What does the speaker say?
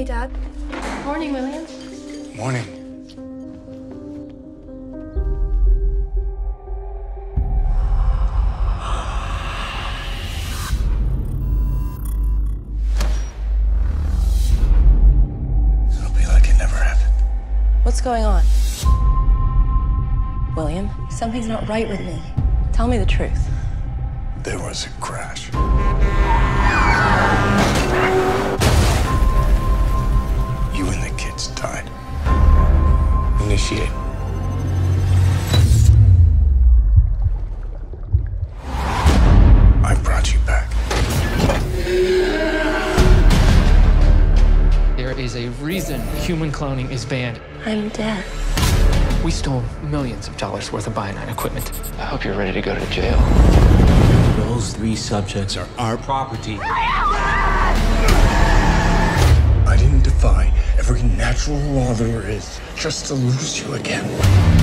Hey, Dad. Morning, William. Morning. It'll be like it never happened. What's going on? William, something's not right with me. Tell me the truth. There was a crash. You and the kids died. Initiate. I brought you back. There is a reason human cloning is banned. I'm dead. We stole millions of dollars worth of Biodine equipment. I hope you're ready to go to jail. Those 3 subjects are our property. I didn't defy every natural law there is just to lose you again.